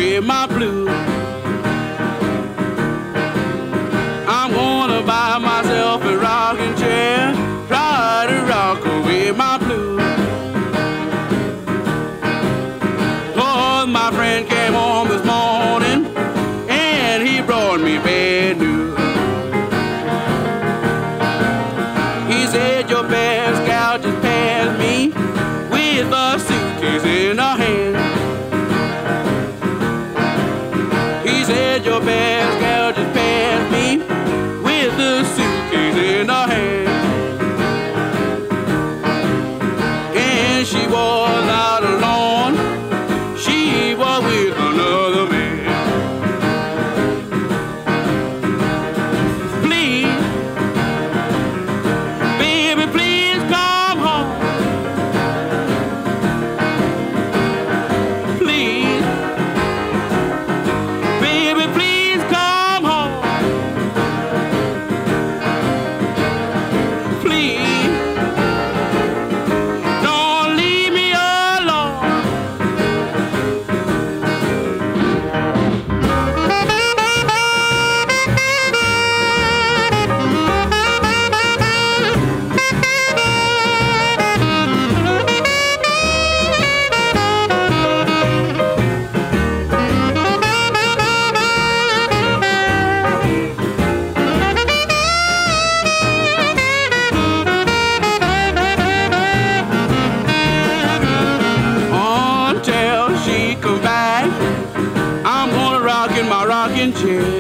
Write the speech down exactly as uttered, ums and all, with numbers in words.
away my blues. I'm gonna buy myself a rocking chair, try to rock away my blues. Oh, my friend came home this morning and he brought me bad news. He said your best gal just passed me with a suitcase in her hand. He said your best gal just passed me with a suitcase in her hand. And she was out alone, she was with another man. Please, baby, please come home. Please, baby, please come home. Please, don't leave me alone. Until she comes back, I'm gonna rock in my rocking chair.